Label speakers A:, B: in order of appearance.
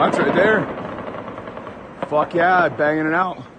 A: That's right there. Fuck yeah, banging it out.